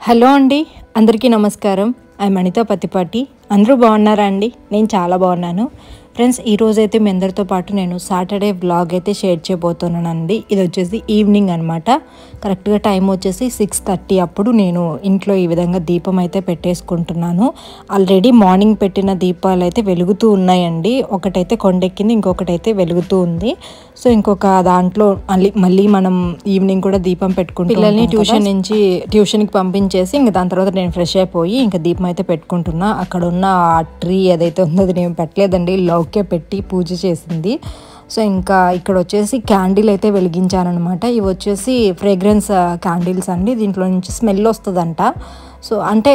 Hello అండి, అందరికీ నమస్కారం. ఐఎమ్ అనితా పత్తిపాటి. అందరూ బాగున్నారా అండి? నేను చాలా బాగున్నాను ఫ్రెండ్స్. ఈరోజైతే మీ అందరితో పాటు నేను సాటర్డే వ్లాగ్ అయితే షేర్ చేయబోతున్నానండి. ఇది వచ్చేసి ఈవినింగ్ అనమాట. కరెక్ట్గా టైం వచ్చేసి 6:30. అప్పుడు నేను ఇంట్లో ఈ విధంగా దీపం అయితే పెట్టేసుకుంటున్నాను. ఆల్రెడీ మార్నింగ్ పెట్టిన దీపాలు అయితే వెలుగుతూ ఉన్నాయండి. ఒకటైతే కొండెక్కింది, ఇంకొకటైతే వెలుగుతూ ఉంది. సో ఇంకొక దాంట్లో మళ్ళీ మనం ఈవినింగ్ కూడా దీపం పెట్టుకుంటాం. పిల్లల్ని ట్యూషన్కి పంపించేసి ఇంకా దాని తర్వాత నేను ఫ్రెష్ అయిపోయి ఇంకా దీపం అయితే పెట్టుకుంటున్నా. అక్కడ ఉన్న ఆ ట్రీ ఏదైతే ఉందో అది నేను పెట్టలేదండి, లౌకే పెట్టి పూజ చేసింది. సో ఇంకా ఇక్కడ వచ్చేసి క్యాండిల్ అయితే వెలిగించానమాట. ఇవి వచ్చేసి ఫ్రేగ్రెన్స్ క్యాండిల్స్ అండి. దీంట్లో నుంచి స్మెల్ వస్తుందంట. సో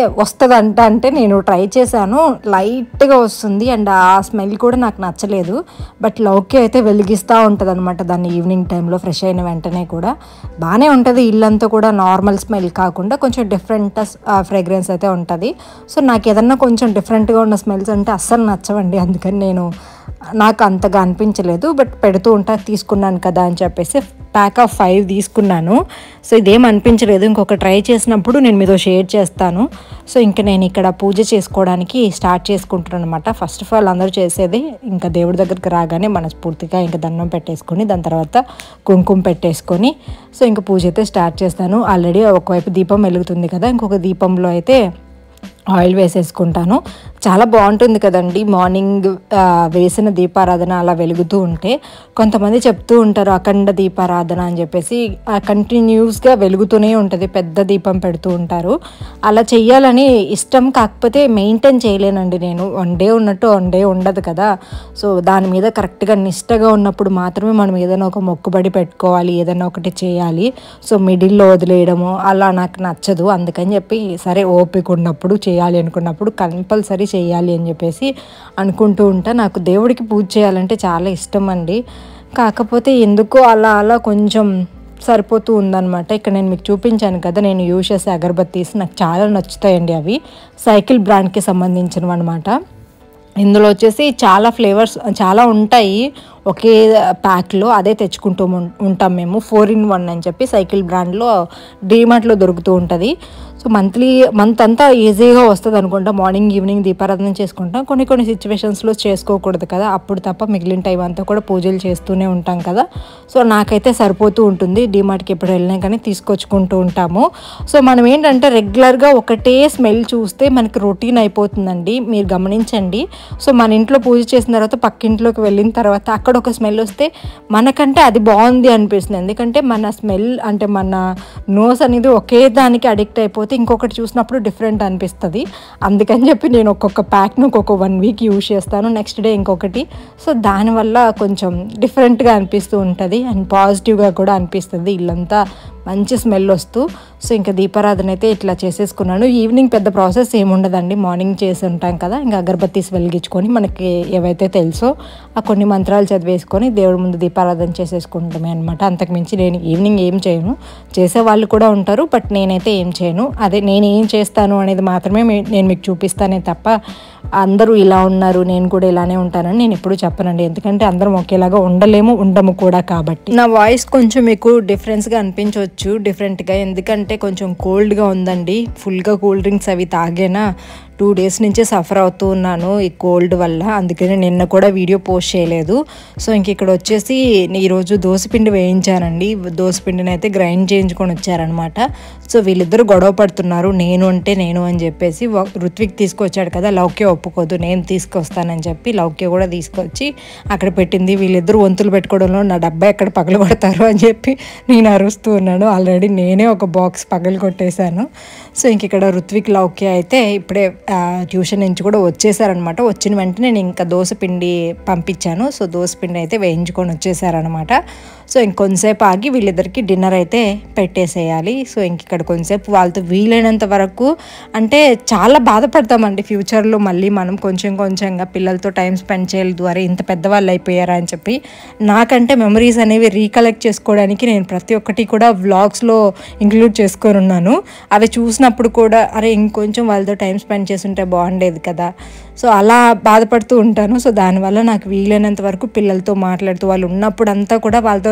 అంటే నేను ట్రై చేశాను, లైట్గా వస్తుంది అండ్ ఆ స్మెల్ కూడా నాకు నచ్చలేదు. బట్ లౌకే అయితే వెలిగిస్తూ ఉంటుంది అనమాట దాన్ని ఈవినింగ్ టైంలో ఫ్రెష్ అయిన వెంటనే కూడా బాగానే ఉంటుంది. ఇల్లంతా కూడా నార్మల్ స్మెల్ కాకుండా కొంచెం డిఫరెంట్ ఫ్రేగ్రెన్స్ అయితే ఉంటుంది. సో నాకు ఏదన్నా కొంచెం డిఫరెంట్గా ఉన్న స్మెల్స్ అంటే అస్సలు నచ్చవండి. అందుకని నాకు అంతగా అనిపించలేదు. బట్ పెడుతూ తీసుకున్నాను కదా అని చెప్పేసి ప్యాక్ ఆఫ్ 5 తీసుకున్నాను. సో ఇదేం అనిపించలేదు. ఇంకొక ట్రై చేసినప్పుడు నేను మీతో షేర్ చేస్తాను. సో ఇంకా నేను ఇక్కడ పూజ చేసుకోవడానికి స్టార్ట్ చేసుకుంటున్నాను అనమాట. ఫస్ట్ ఆఫ్ ఆల్ అందరూ చేసేది ఇంకా దేవుడి దగ్గరికి రాగానే మనస్ఫూర్తిగా ఇంకా దండం పెట్టేసుకొని దాని తర్వాత కుంకుమ పెట్టేసుకొని సో ఇంకా పూజ అయితే స్టార్ట్ చేస్తాను. ఆల్రెడీ ఒకవైపు దీపం వెలుగుతుంది కదా, ఇంకొక దీపంలో అయితే ఆయిల్ వేసేసుకుంటాను. చాలా బాగుంటుంది కదండి మార్నింగ్ వేసిన దీపారాధన అలా వెలుగుతూ ఉంటే. కొంతమంది చెప్తూ ఉంటారు అఖండ దీపారాధన అని చెప్పేసి, కంటిన్యూస్గా వెలుగుతూనే ఉంటుంది, పెద్ద దీపం పెడుతూ ఉంటారు. అలా చెయ్యాలని ఇష్టం, కాకపోతే మెయింటైన్ చేయలేనండి నేను. వన్ డే ఉన్నట్టు వన్ డే ఉండదు కదా. సో దాని మీద కరెక్ట్గా నిష్టగా ఉన్నప్పుడు మాత్రమే మనం ఏదైనా ఒక మొక్కుబడి పెట్టుకోవాలి, ఏదైనా ఒకటి చేయాలి. సో మిడిల్లో వదిలేయడము అలా నాకు నచ్చదు. అందుకని చెప్పి సరే ఓపిక ఉన్నప్పుడు చేయాలి అనుకున్నప్పుడు కంపల్సరీ చేయాలి అని చెప్పేసి అనుకుంటూ ఉంటా. నాకు దేవుడికి పూజ చేయాలంటే చాలా ఇష్టం అండి. కాకపోతే ఎందుకో అలా కొంచెం సరిపోతూ ఉందన్నమాట. ఇక్కడ నేను మీకు చూపించాను కదా, నేను యూజ్ చేసే అగరబత్తీస్ నాకు చాలా నచ్చుతాయండి. అవి సైకిల్ బ్రాండ్కి సంబంధించినవి అనమాట. ఇందులో వచ్చేసి చాలా ఫ్లేవర్స్ చాలా ఉంటాయి ఒకే ప్యాక్లో. అదే తెచ్చుకుంటూ ఉంటాం మేము. 4-in-1 అని చెప్పి సైకిల్ బ్రాండ్లో డీమార్ట్లో దొరుకుతూ ఉంటుంది. సో మంత్ అంతా ఈజీగా వస్తుంది అనుకుంటా. మార్నింగ్ ఈవినింగ్ దీపారాధన చేసుకుంటాం. కొన్ని సిచ్యువేషన్స్లో చేసుకోకూడదు కదా, అప్పుడు తప్ప మిగిలిన టైం అంతా కూడా పూజలు చేస్తూనే ఉంటాం కదా. సో నాకైతే సరిపోతూ ఉంటుంది. డీమార్ట్కి ఎప్పుడు వెళ్ళినా కానీ తీసుకొచ్చుకుంటూ ఉంటాము. సో మనం ఏంటంటే రెగ్యులర్గా ఒకటే స్మెల్ చూస్తే మనకి రొటీన్ అయిపోతుందండి. మీరు గమనించండి. సో మన ఇంట్లో పూజ చేసిన తర్వాత పక్కింట్లోకి వెళ్ళిన తర్వాత అక్కడ ఒక స్మెల్ వస్తే మనకంటే అది బాగుంది అనిపిస్తుంది. ఎందుకంటే మన స్మెల్ అంటే మన నోస్ అనేది ఒకే దానికి అడిక్ట్ అయిపోతే ఇంకొకటి చూసినప్పుడు డిఫరెంట్ అనిపిస్తుంది. అందుకని చెప్పి నేను ఒక్కొక్క ప్యాక్ను ఒక్కొక్క 1 వీక్ యూజ్ చేస్తాను, నెక్స్ట్ డే ఇంకొకటి. సో దానివల్ల కొంచెం డిఫరెంట్గా అనిపిస్తూ ఉంటుంది అండ్ పాజిటివ్గా కూడా అనిపిస్తుంది. ఇల్లంతా మంచి స్మెల్ వస్తూ. సో ఇంకా దీపారాధన అయితే ఇట్లా చేసేసుకున్నాను. ఈవినింగ్ పెద్ద ప్రాసెస్ ఏముండదండి. మార్నింగ్ చేసి ఉంటాం కదా, ఇంకా అగరబత్తీస్ వెలిగించుకొని మనకి ఏవైతే తెలుసో ఆ కొన్ని మంత్రాలు చదివేసుకొని దేవుడి ముందు దీపారాధన చేసేసుకుంటామే అనమాట. అంతకుమించి నేను ఈవినింగ్ ఏం చేయను. చేసే వాళ్ళు కూడా ఉంటారు, బట్ నేనైతే ఏం చేయను. అదే నేను ఏం చేస్తాను అనేది మాత్రమే నేను మీకు చూపిస్తానే తప్ప అందరూ ఇలా ఉన్నారు నేను కూడా ఇలానే ఉంటానని నేను ఎప్పుడూ చెప్పనండి. ఎందుకంటే అందరం ఒకేలాగా ఉండము కూడా. కాబట్టి నా వాయిస్ కొంచెం మీకు డిఫరెన్స్గా అనిపించవచ్చు, డిఫరెంట్గా. ఎందుకంటే కొంచెం కోల్డ్గా ఉందండి. ఫుల్గా కూల్ డ్రింక్స్ అవి తాగేనా 2 డేస్ నుంచి సఫర్ అవుతూ ఉన్నాను ఈ కోల్డ్ వల్ల. అందుకని నిన్న కూడా వీడియో పోస్ట్ చేయలేదు. సో ఇంక ఇక్కడ వచ్చేసి ఈరోజు దోసపిండి వేయించానండి. దోసపిండిని అయితే గ్రైండ్ చేయించుకొని వచ్చారనమాట. సో వీళ్ళిద్దరూ గొడవ పడుతున్నారు, నేను అని చెప్పేసి. ఋత్విక్ తీసుకొచ్చాడు కదా, లౌక్య ఒప్పుకోదు, నేను తీసుకొస్తానని చెప్పి లౌక్య కూడా తీసుకొచ్చి అక్కడ పెట్టింది. వీళ్ళిద్దరూ వంతులు పెట్టుకోవడంలో నా డబ్బా ఎక్కడ పగలగొడతారు అని చెప్పి నేను అరుస్తూ ఉన్నాను. ఆల్రెడీ నేనే ఒక బాక్స్ పగలు కొట్టేశాను. సో ఇంక ఇక్కడ ఋత్విక్ లౌక్య అయితే ఇప్పుడే ట్యూషన్ నుంచి కూడా వచ్చేసారనమాట. వచ్చిన వెంటనే నేను ఇంకా దోసపిండి పంపించాను. సో దోసపిండి అయితే వేయించుకొని వచ్చేసారనమాట. సో ఇంకొంతసేపు ఆగి వీళ్ళిద్దరికి డిన్నర్ అయితే పెట్టేసేయాలి. సో ఇంక ఇక్కడ కొంతసేపు వాళ్ళతో వీలైనంత వరకు అంటే చాలా బాధపడతామండి ఫ్యూచర్లో. మళ్ళీ మనం కొంచెంగా పిల్లలతో టైం స్పెండ్ చేయాలి ద్వారా ఇంత పెద్దవాళ్ళు అయిపోయారా అని చెప్పి. నాకంటే మెమరీస్ అనేవి రీకలెక్ట్ చేసుకోవడానికి నేను ప్రతి ఒక్కటి కూడా వ్లాగ్స్లో ఇంక్లూడ్ చేసుకొని ఉన్నాను. అవి చూసినప్పుడు కూడా అరే ఇంకొంచెం వాళ్ళతో టైం స్పెండ్ చేస్తుంటే బాగుండేది కదా. సో అలా బాధపడుతూ ఉంటాను. సో దానివల్ల నాకు వీలైనంత వరకు పిల్లలతో మాట్లాడుతూ వాళ్ళు ఉన్నప్పుడు అంతా కూడా వాళ్ళతో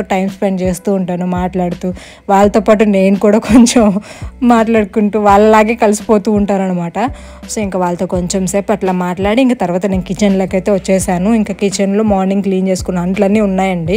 టైం స్పెండ్ చేస్తూ ఉంటాను మాట్లాడుతూ. వాళ్ళతో పాటు నేను కూడా కొంచెం మాట్లాడుకుంటూ వాళ్ళలాగే కలిసిపోతూ ఉంటాను అనమాట. సో ఇంకా వాళ్ళతో కొంచెం సేపు అట్లా మాట్లాడి ఇంకా తర్వాత నేను కిచెన్లోకి అయితే వచ్చేసాను. ఇంకా కిచెన్లో మార్నింగ్ క్లీన్ చేసుకున్న అంట్లన్నీ ఉన్నాయండి.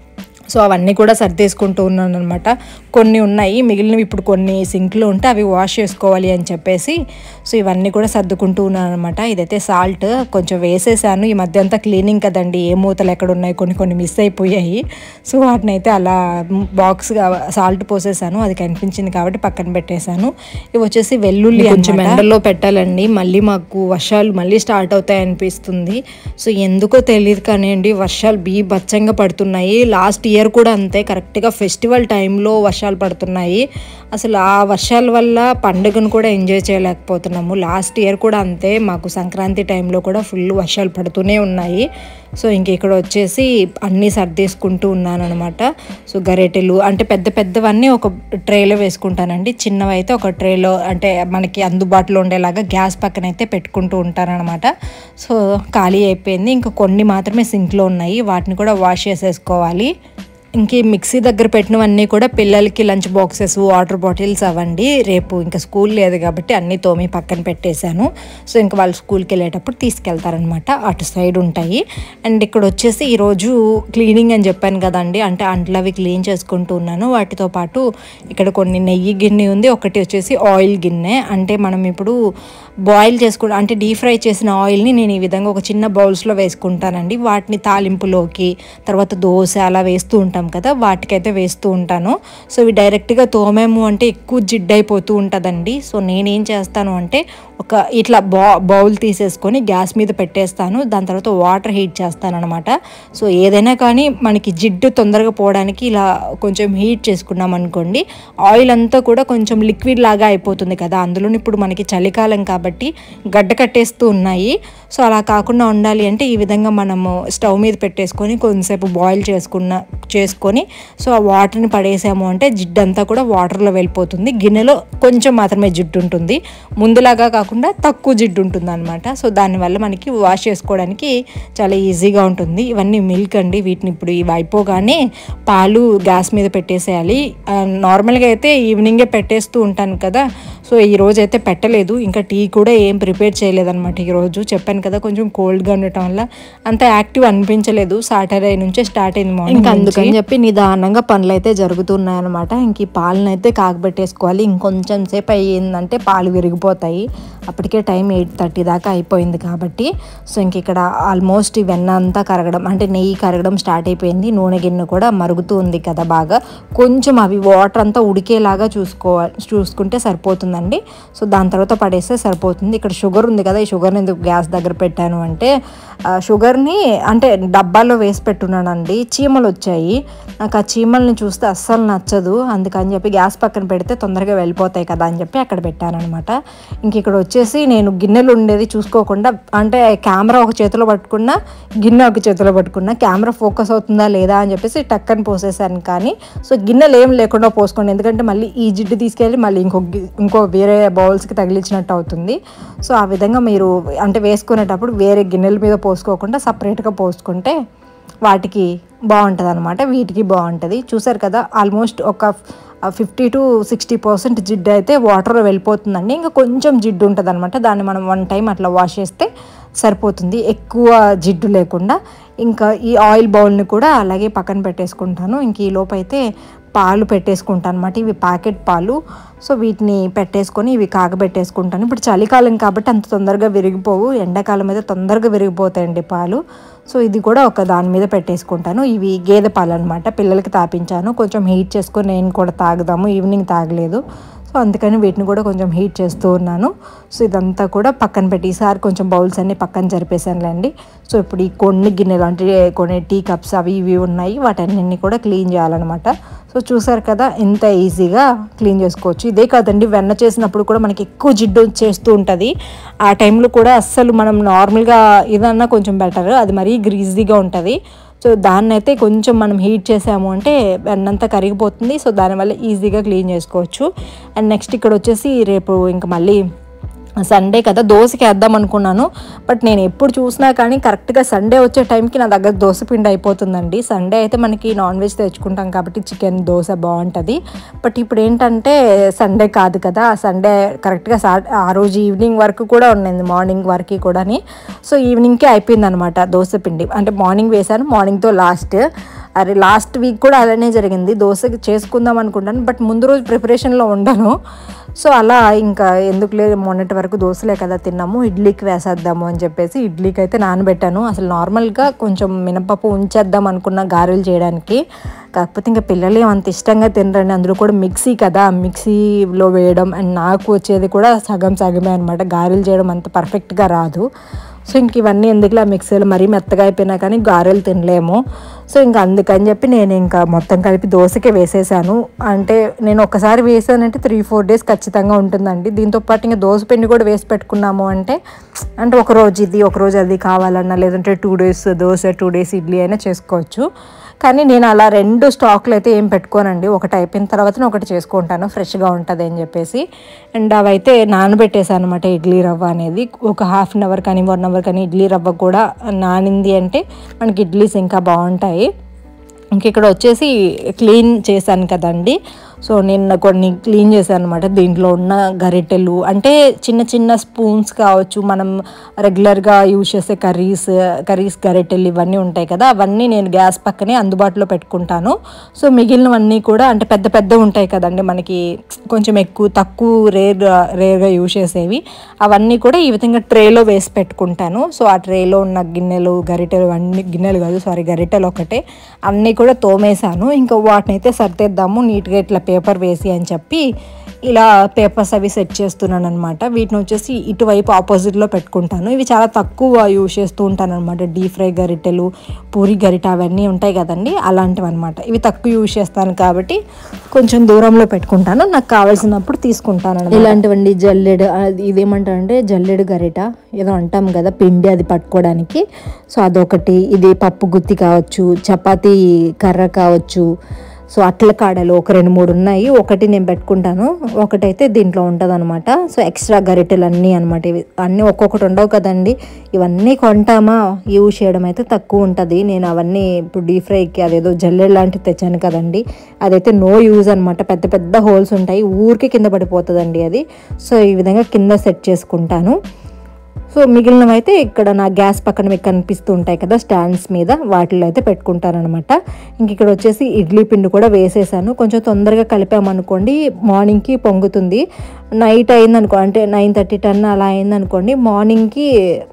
సో అవన్నీ కూడా సర్దేసుకుంటూ ఉన్నాను అనమాట. కొన్ని ఉన్నాయి, మిగిలినవి ఇప్పుడు కొన్ని సింక్లో ఉంటే అవి వాష్ చేసుకోవాలి అని చెప్పేసి సో ఇవన్నీ కూడా సర్దుకుంటూ ఉన్నాను అనమాట. ఇదైతే సాల్ట్ కొంచెం వేసేసాను. ఈ మధ్య అంతా క్లీనింగ్ కదండి, ఏ మూతలు ఎక్కడ ఉన్నాయి కొన్ని మిస్ అయిపోయాయి. సో వాటిని అయితే అలా బాక్స్గా సాల్ట్ పోసేసాను. అది కనిపించింది కాబట్టి పక్కన పెట్టేశాను. ఇవి వచ్చేసి వెల్లుల్లి కొంచెం ఎండలో పెట్టాలండి, మళ్ళీ మాకు వర్షాలు మళ్ళీ స్టార్ట్ అవుతాయి అనిపిస్తుంది. సో ఎందుకో తెలియదు కానివ్వండి, వర్షాలు బీభత్సంగా పడుతున్నాయి. లాస్ట్ ఇయర్ కూడా అంతే, కరెక్ట్గా ఫెస్టివల్ టైంలో వర్షాలు పడుతున్నాయి. అసలు ఆ వర్షాల వల్ల పండుగను కూడా ఎంజాయ్ చేయలేకపోతున్నాము. లాస్ట్ ఇయర్ కూడా అంతే, మాకు సంక్రాంతి టైంలో కూడా ఫుల్ వర్షాలు పడుతూనే ఉన్నాయి. సో ఇంక ఇక్కడ వచ్చేసి అన్నీ సర్దేసుకుంటూ ఉన్నాను అనమాట. సో గరిటెలు అంటే పెద్దవన్నీ ఒక ట్రేలో వేసుకుంటానండి, చిన్నవి అయితే ఒక ట్రేలో అంటే మనకి అందుబాటులో ఉండేలాగా గ్యాస్ పక్కన అయితే పెట్టుకుంటూ ఉంటానన్నమాట. సో ఖాళీ అయిపోయింది, ఇంకా కొన్ని మాత్రమే సింక్లో ఉన్నాయి, వాటిని కూడా వాష్ చేసేసుకోవాలి. ఇంక మిక్సీ దగ్గర పెట్టినవన్నీ కూడా పిల్లలకి లంచ్ బాక్సెస్, వాటర్ బాటిల్స్ అవ్వండి. రేపు ఇంకా స్కూల్ లేదు కాబట్టి అన్నీ తోమి పక్కన పెట్టేశాను. సో ఇంకా వాళ్ళు స్కూల్కి వెళ్ళేటప్పుడు తీసుకెళ్తారనమాట, అటు సైడ్ ఉంటాయి. అండ్ ఇక్కడ వచ్చేసి ఈరోజు క్లీనింగ్ అని చెప్పాను కదండి, అంటే అంట్లు అవి క్లీన్ చేసుకుంటూ ఉన్నాను. వాటితో పాటు ఇక్కడ కొన్ని నెయ్యి గిన్నె ఉంది, ఒకటి వచ్చేసి ఆయిల్ గిన్నె. అంటే మనం ఇప్పుడు బాయిల్ చేసుకుంటా అంటే డీప్ ఫ్రై చేసిన ఆయిల్ని నేను ఈ విధంగా ఒక చిన్న బౌల్స్లో వేసుకుంటానండి. వాటిని తాలింపులోకి తర్వాత దోశ అలా వేస్తూ ఉంటాం కదా, వాటికైతే వేస్తూ ఉంటాను. సో ఇవి డైరెక్ట్గా తోమేము అంటే ఎక్కువ జిడ్డు అయిపోతూ ఉంటుందండి. సో నేనేం చేస్తాను అంటే ఒక ఇట్లా బౌల్ తీసేసుకొని గ్యాస్ మీద పెట్టేస్తాను, దాని తర్వాత వాటర్ హీట్ చేస్తాను అనమాట. సో ఏదైనా కానీ మనకి జిడ్డు తొందరగా పోవడానికి ఇలా కొంచెం హీట్ చేసుకున్నాం అనుకోండి, ఆయిల్ అంతా కూడా కొంచెం లిక్విడ్ లాగా అయిపోతుంది కదా. అందులో ఇప్పుడు మనకి చలికాలం కాబట్టి గడ్డ కట్టేస్తూ ఉన్నాయి. సో అలా కాకుండా ఉండాలి అంటే ఈ విధంగా మనము స్టవ్ మీద పెట్టేసుకొని కొంచెంసేపు బాయిల్ చేసుకొని సో ఆ వాటర్ని పడేసాము అంటే జిడ్డు అంతా కూడా వాటర్లో వెళ్ళిపోతుంది. గిన్నెలో కొంచెం మాత్రమే జిడ్డు ఉంటుంది, ముందులాగా కాకుండా తక్కువ జిడ్డు ఉంటుంది అనమాట. సో దానివల్ల మనకి వాష్ చేసుకోవడానికి చాలా ఈజీగా ఉంటుంది. ఇవన్నీ మిల్క్ అండి, వీటిని ఇప్పుడు ఇవి అయిపోగానే పాలు గ్యాస్ మీద పెట్టేసేయాలి. నార్మల్గా అయితే ఈవినింగే పెట్టేస్తూ ఉంటాను కదా. సో ఈరోజు అయితే పెట్టలేదు, ఇంకా టీ కూడా ఏం ప్రిపేర్ చేయలేదన్నమాట. ఈరోజు చెప్పాను కదా కొంచెం కోల్డ్గా ఉండటం వల్ల అంత యాక్టివ్ అనిపించలేదు. సాటర్డే నుంచే స్టార్ట్ అయింది మార్నింగ్, ఇంకా అందుకని చెప్పి నిదానంగా పనులు అయితే జరుగుతున్నాయి అనమాట. ఇంక ఈ పాలను అయితే కాగబెట్టేసుకోవాలి. ఇంకొంచెం సేపు అయ్యిందంటే పాలు విరిగిపోతాయి. అప్పటికే టైం 8:30 దాకా అయిపోయింది కాబట్టి సో ఇంక ఇక్కడ ఆల్మోస్ట్ ఈ వెన్న అంతా కరగడం అంటే నెయ్యి కరగడం స్టార్ట్ అయిపోయింది. నూనె గిన్నె కూడా మరుగుతూ ఉంది కదా బాగా, కొంచెం అవి వాటర్ అంతా ఉడికేలాగా చూసుకుంటే సరిపోతుందండి. సో దాని తర్వాత పడేస్తే సరిపోతుంది. ఇక్కడ షుగర్ ఉంది కదా, ఈ షుగర్ని ఎందుకు గ్యాస్ దగ్గర పెట్టాను అంటే షుగర్ని అంటే డబ్బాలో వేసి పెట్టున్నానండి, చీమలు వచ్చాయి. నాకు ఆ చీమల్ని చూస్తే అస్సలు నచ్చదు, అందుకని చెప్పి గ్యాస్ పక్కన పెడితే తొందరగా వెళ్ళిపోతాయి కదా అని చెప్పి అక్కడ పెట్టాను అనమాట. ఇంక ఇక్కడ వచ్చేసి నేను గిన్నెలు ఉండేది చూసుకోకుండా అంటే కెమెరా ఒక చేతిలో పట్టుకున్నా, గిన్నె ఒక చేతిలో పట్టుకున్నా, కెమెరా ఫోకస్ అవుతుందా లేదా అని చెప్పేసి టక్కని పోసేసాను. కానీ సో గిన్నెలు ఏం లేకుండా పోసుకోండి, ఎందుకంటే మళ్ళీ ఈ జిడ్డు తీసుకెళ్ళి మళ్ళీ ఇంకో వేరే బౌల్స్కి తగిలించినట్టు అవుతుంది. సో ఆ విధంగా మీరు అంటే వేసుకునేటప్పుడు వేరే గిన్నెల మీద పోసుకోకుండా సపరేట్గా పోసుకుంటే వాటికి బాగుంటుంది అనమాట, వీటికి బాగుంటుంది. చూసారు కదా ఆల్మోస్ట్ ఒక 50 to 60% జిడ్డు అయితే వాటర్లో వెళ్ళిపోతుందండి. ఇంకా కొంచెం జిడ్డు ఉంటుంది అనమాట, దాన్ని మనం 1 time అట్లా వాష్ చేస్తే సరిపోతుంది, ఎక్కువ జిడ్డు లేకుండా. ఇంకా ఈ ఆయిల్ బౌల్ని కూడా అలాగే పక్కన పెట్టేసుకుంటాను. ఇంక ఈ లోపు అయితే పాలు పెట్టేసుకుంటాను అనమాట, ఇవి ప్యాకెట్ పాలు. సో వీటిని పెట్టేసుకొని ఇవి కాగబెట్టేసుకుంటాను. ఇప్పుడు చలికాలం కాబట్టి అంత తొందరగా విరిగిపోవు, ఎండాకాలం అయితే తొందరగా విరిగిపోతాయండి పాలు. సో ఇది కూడా ఒక దాని మీద పెట్టేసుకుంటాను. ఇవి గేదె పాలు అనమాట, పిల్లలకి తాపించాను, కొంచెం హీట్ చేసుకొని నేను కూడా తాగుదాము, ఈవినింగ్ తాగలేదు. సో అందుకని వీటిని కూడా కొంచెం హీట్ చేస్తూ ఉన్నాను. సో ఇదంతా కూడా పక్కన పెట్టి ఈసారి కొంచెం బౌల్స్ అన్నీ పక్కన జరిపేసానులేండి. సో ఇప్పుడు ఈ కొన్ని గిన్నెలు అంటే కొన్ని టీ కప్స్ అవి ఇవి ఉన్నాయి, వాటన్నింటినీ కూడా క్లీన్ చేయాలన్నమాట. సో చూసారు కదా ఎంత ఈజీగా క్లీన్ చేసుకోవచ్చు. ఇదే కాదండి, వెన్న చేసినప్పుడు కూడా మనకి ఎక్కువ జిడ్డు చేస్తూ ఉంటుంది. ఆ టైంలో కూడా అస్సలు మనం నార్మల్గా ఇదన్నా కొంచెం బెటర్, అది మరీ గ్రీజీగా ఉంటుంది. సో దాన్ని అయితే కొంచెం మనం హీట్ చేసాము అంటే వెన్నంతా కరిగిపోతుంది. సో దానివల్ల ఈజీగా క్లీన్ చేసుకోవచ్చు. అండ్ నెక్స్ట్ ఇక్కడ వచ్చేసి రేపు ఇంకా మళ్ళీ సండే కదా దోశకి వేద్దాం అనుకున్నాను. బట్ నేను ఎప్పుడు చూసినా కానీ కరెక్ట్గా సండే వచ్చే టైంకి నా దగ్గర దోశ పిండి అయిపోతుందండి. సండే అయితే మనకి నాన్ వెజ్ తెచ్చుకుంటాం కాబట్టి చికెన్ దోశ బాగుంటుంది. బట్ ఇప్పుడు ఏంటంటే సండే కాదు కదా, సండే కరెక్ట్గా ఆ రోజు ఈవినింగ్ వరకు కూడా ఉన్నింది, మార్నింగ్ వరకు కూడాని. సో ఈవినింగ్కే అయిపోయింది అనమాట దోశ పిండి. అంటే మార్నింగ్ వేసాను, మార్నింగ్తో లాస్ట్ వీక్ కూడా అలానే జరిగింది. దోశకి చేసుకుందాం అనుకుంటాను బట్ ముందు రోజు ప్రిపరేషన్లో ఉండను. సో అలా ఇంకా ఎందుకులే మొన్నటి వరకు దోశలే కదా తిన్నాము, ఇడ్లీకి వేసేద్దాము అని చెప్పేసి ఇడ్లీకి అయితే నానబెట్టాను. అసలు నార్మల్గా కొంచెం మినపప్పు ఉంచేద్దాం అనుకున్న గారెలు చేయడానికి. కాకపోతే ఇంకా పిల్లలు అంత ఇష్టంగా తినరండి, అందులో కూడా మిక్సీ కదా, మిక్సీలో వేయడం అండ్ నాకు వచ్చేది కూడా సగమే అనమాట. గారెలు చేయడం అంత పర్ఫెక్ట్గా రాదు. సో ఇంక ఇవన్నీ ఎందుకులా మిక్సీలో మరీ మెత్తగా అయిపోయినా కానీ గారెలు తినలేము. సో ఇంకా అందుకని చెప్పి నేను ఇంకా మొత్తం కలిపి దోశకే వేసేసాను. అంటే నేను ఒకసారి వేసానంటే 3-4 డేస్ ఖచ్చితంగా ఉంటుందండి. దీంతోపాటు ఇంకా దోశ పిండి కూడా వేసి పెట్టుకున్నాము అంటే ఒకరోజు ఇది ఒకరోజు అది కావాలన్నా, లేదంటే 2 డేస్ దోశ 2 డేస్ ఇడ్లీ అయినా చేసుకోవచ్చు. కానీ నేను అలా 2 స్టాక్లు అయితే ఏం పెట్టుకోనండి, ఒకటి అయిపోయిన తర్వాత ఒకటి చేసుకుంటాను, ఫ్రెష్గా ఉంటుంది అని చెప్పేసి. అండ్ అవైతే నానబెట్టేసాను అనమాట. ఇడ్లీ రవ్వ అనేది ఒక 1/2 అవర్ కానీ 1 అవర్ కానీ ఇడ్లీ రవ్వ కూడా నానింది అంటే మనకి ఇడ్లీస్ ఇంకా బాగుంటాయి. ఇంక ఇక్కడ వచ్చేసి క్లీన్ చేశాను కదండి. సో నేను కొన్ని క్లీన్ చేశాను అనమాట. దీంట్లో ఉన్న గరిటెలు అంటే చిన్న చిన్న స్పూన్స్ కావచ్చు, మనం రెగ్యులర్గా యూజ్ చేసే కర్రీస్ గరిటెలు ఇవన్నీ ఉంటాయి కదా, అవన్నీ నేను గ్యాస్ పక్కనే అందుబాటులో పెట్టుకుంటాను. సో మిగిలినవన్నీ కూడా అంటే పెద్ద ఉంటాయి కదండి మనకి, కొంచెం తక్కువ రేర్గా యూజ్ చేసేవి, అవన్నీ కూడా ఈ విధంగా ట్రేలో వేసి పెట్టుకుంటాను. సో ఆ ట్రేలో ఉన్న గరిటెలు ఒకటే అన్నీ కూడా తోమేశాను. ఇంకా వాటిని అయితే సర్దేద్దాము నీట్గా ఇట్లా పేపర్ వేసి అని చెప్పి ఇలా పేపర్స్ అవి సెట్ చేస్తున్నాను అనమాట. వీటిని వచ్చేసి ఇటువైపు ఆపోజిట్లో పెట్టుకుంటాను. ఇవి చాలా తక్కువ యూజ్ చేస్తూ ఉంటాను అనమాట. డీప్ ఫ్రై గరిటెలు, పూరి గరిట అవన్నీ ఉంటాయి కదండి, అలాంటివి అనమాట. ఇవి తక్కువ యూజ్ చేస్తాను కాబట్టి కొంచెం దూరంలో పెట్టుకుంటాను, నాకు కావాల్సినప్పుడు తీసుకుంటాను అనమాట. ఇలాంటివండి జల్లెడు, ఇదేమంటారంటే జల్లెడు గరిట ఏదో అంటాం కదా, పిండి అది పట్టుకోవడానికి. సో అదొకటి, ఇది పప్పు గుత్తి కావచ్చు, చపాతీ కర్ర కావచ్చు, సో అట్ల కాడలు ఒక 2-3 ఉన్నాయి. ఒకటి నేను పెట్టుకుంటాను, ఒకటైతే దీంట్లో ఉంటుంది అనమాట. సో ఎక్స్ట్రా గరిటెలు అన్నీ అనమాట. ఇవి అన్నీ ఒక్కొక్కటి ఉండవు కదండి, ఇవన్నీ కొంటామా యూజ్ చేయడం అయితే తక్కువ ఉంటుంది. నేను అవన్నీ ఇప్పుడు డీప్ ఫ్రైకి అదేదో జల్లెడ్ లాంటివి తెచ్చాను కదండి, అదైతే నో యూజ్ అనమాట. పెద్ద హోల్స్ ఉంటాయి, ఊరికి కింద పడిపోతుందండి అది. సో ఈ విధంగా కింద సెట్ చేసుకుంటాను. సో మిగిలినవైతే ఇక్కడ నా గ్యాస్ పక్కన మీకు కనిపిస్తూ ఉంటాయి కదా స్టాండ్స్ మీద, వాటిలో అయితే పెట్టుకుంటారనమాట. ఇంక ఇక్కడ వచ్చేసి ఇడ్లీ పిండి కూడా వేసేసాను. కొంచెం తొందరగా కలిపామనుకోండి మార్నింగ్కి పొంగుతుంది. నైట్ అయిందనుకో అంటే 9:30, 10 అలా అయిందనుకోండి, మార్నింగ్కి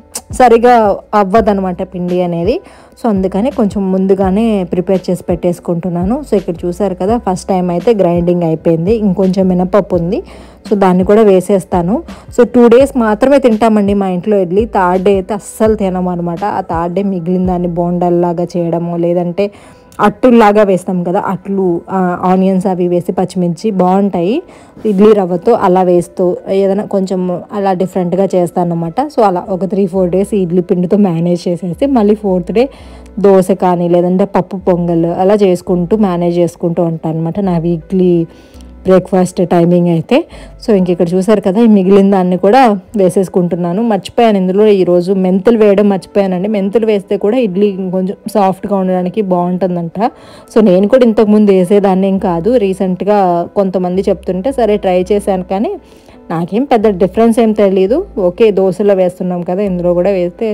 సరిగా అవ్వదనమాట పిండి అనేది. సో అందుకని కొంచెం ముందుగానే ప్రిపేర్ చేసి పెట్టేసుకుంటున్నాను. సో ఇక్కడ చూసారు కదా, ఫస్ట్ టైం అయితే గ్రైండింగ్ అయిపోయింది. ఇంకొంచెం మినపప్పు ఉంది, సో దాన్ని కూడా వేసేస్తాను. సో 2 డేస్ మాత్రమే తింటామండి మా ఇంట్లో ఇడ్లీ. 3rd డే అయితే అస్సలు తినము అనమాట. ఆ 3rd డే మిగిలిన దాన్ని బోండాల్లాగా చేయడము, లేదంటే అట్టులాగా వేస్తాం కదా, అట్లు ఆనియన్స్ అవి వేసి పచ్చిమిర్చి బాగుంటాయి ఇడ్లీ రవ్వతో. అలా వేస్తూ ఏదైనా కొంచెం అలా డిఫరెంట్గా చేస్తాను అనమాట. సో అలా ఒక 3-4 డేస్ ఇడ్లీ పిండితో మేనేజ్ చేసేసి మళ్ళీ 4th డే దోశ కానీ లేదంటే పప్పు పొంగల్ అలా మేనేజ్ చేసుకుంటూ ఉంటాను అనమాట నా వీక్లీ బ్రేక్ఫాస్ట్ టైమింగ్ అయితే. సో ఇంక ఇక్కడ చూసారు కదా, ఈ మిగిలిన దాన్ని కూడా వేసేసుకుంటున్నాను. మర్చిపోయాను ఇందులో ఈరోజు మెంతులు వేయడం మర్చిపోయానండి. మెంతులు వేస్తే కూడా ఇడ్లీ కొంచెం సాఫ్ట్గా ఉండడానికి బాగుంటుందంట. సో నేను కూడా ఇంతకుముందు వేసేదాన్ని ఏం కాదు, రీసెంట్గా కొంతమంది చెప్తుంటే సరే ట్రై చేశాను, కానీ నాకేం పెద్ద డిఫరెన్స్ ఏం తెలీదు. ఓకే దోశలో వేస్తున్నాం కదా, ఇందులో కూడా వేస్తే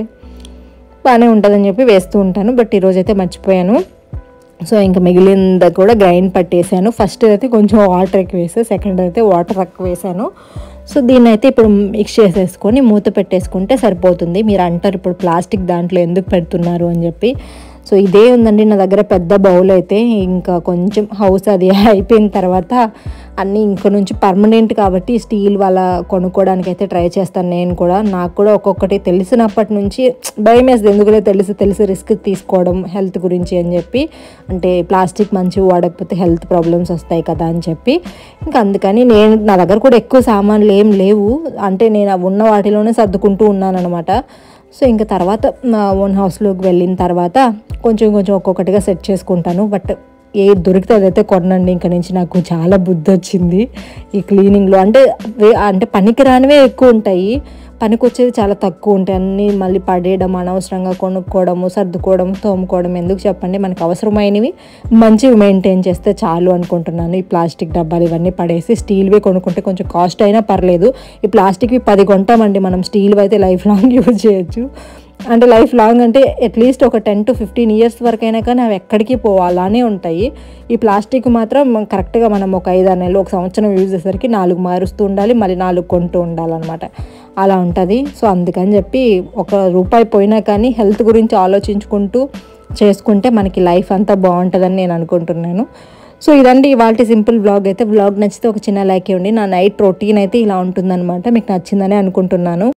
బాగానే ఉంటుందని చెప్పి వేస్తూ ఉంటాను. బట్ ఈరోజైతే మర్చిపోయాను. సో ఇంకా మిగిలింది కూడా గ్రైండ్ పట్టేసాను. ఫస్ట్ అయితే కొంచెం వాటర్ ఎక్కువ వేసాను, సెకండ్ అయితే వాటర్ తక్కువ వేసాను. సో దీన్ని అయితే ఇప్పుడు మిక్స్ చేసేసుకొని మూత పెట్టేసుకుంటే సరిపోతుంది. మీరు అంటారు ఇప్పుడు ప్లాస్టిక్ దాంట్లో ఎందుకు పెడుతున్నారు అని చెప్పి. సో ఇదే ఉందండి నా దగ్గర పెద్ద బౌల్ అయితే. ఇంకా కొంచెం హౌస్ అది అయిపోయిన తర్వాత అన్నీ ఇంక నుంచి పర్మనెంట్ కాబట్టి స్టీల్ వాళ్ళ కొనుక్కోవడానికి అయితే ట్రై చేస్తాను నేను కూడా. నాకు కూడా ఒక్కొక్కటి తెలిసినప్పటి నుంచి భయం వేస్తుంది, ఎందుకంటే తెలిసి రిస్క్ తీసుకోవడం హెల్త్ గురించి అని చెప్పి. అంటే ప్లాస్టిక్ మంచిగా వాడకపోతే హెల్త్ ప్రాబ్లమ్స్ వస్తాయి కదా అని చెప్పి. ఇంకా అందుకని నా దగ్గర కూడా ఎక్కువ సామాన్లు ఏం లేవు, అంటే నేను ఉన్న వాటిలోనే సర్దుకుంటూ ఉన్నాను అనమాట. సో ఇంకా తర్వాత ఓన్ హౌస్లోకి వెళ్ళిన తర్వాత కొంచెం ఒక్కొక్కటిగా సెట్ చేసుకుంటాను. బట్ ఏది దొరికితే అదైతే కొనండి. ఇంక నుంచి నాకు చాలా బుద్ధి వచ్చింది ఈ క్లీనింగ్లో. అంటే పనికి రానివే ఎక్కువ ఉంటాయి, పనికి వచ్చేది చాలా తక్కువ ఉంటాయి. అన్నీ మళ్ళీ పడేయడం, అనవసరంగా కొనుక్కోవడము, సర్దుకోవడం, తోముకోవడం ఎందుకు చెప్పండి. మనకు అవసరమైనవి మంచివి మెయింటైన్ చేస్తే చాలు అనుకుంటున్నాను. ఈ ప్లాస్టిక్ డబ్బాలు ఇవన్నీ పడేసి స్టీల్వే కొనుక్కుంటే కొంచెం కాస్ట్ అయినా పర్లేదు. ఈ ప్లాస్టిక్వి 10 కొంటామండి మనం, స్టీల్వి అయితే లైఫ్ లాంగ్ యూజ్ చేయొచ్చు. అంటే లైఫ్ లాంగ్ అంటే అట్లీస్ట్ ఒక 10 to 15 ఇయర్స్ వరకైనా కానీ అవి ఎక్కడికి పోవాలానే ఉంటాయి. ఈ ప్లాస్టిక్ మాత్రం కరెక్ట్గా మనం ఒక 5-6 నెలలు, ఒక సంవత్సరం యూజ్ చేసేసరికి 4 మారుస్తూ ఉండాలి, మళ్ళీ 4 కొంటూ ఉండాలన్నమాట. అలా ఉంటుంది. సో అందుకని చెప్పి ₹1 పోయినా కానీ హెల్త్ గురించి ఆలోచించుకుంటూ చేసుకుంటే మనకి లైఫ్ అంతా బాగుంటుందని నేను అనుకుంటున్నాను. సో ఇదండి ఇవాల్టి సింపుల్ వ్లాగ్ అయితే. వ్లాగ్ నచ్చితే ఒక చిన్న లైక్ ఇవ్వండి. నా నైట్ రొటీన్ అయితే ఇలా ఉంటుందన్నమాట. మీకు నచ్చిందని అనుకుంటున్నాను.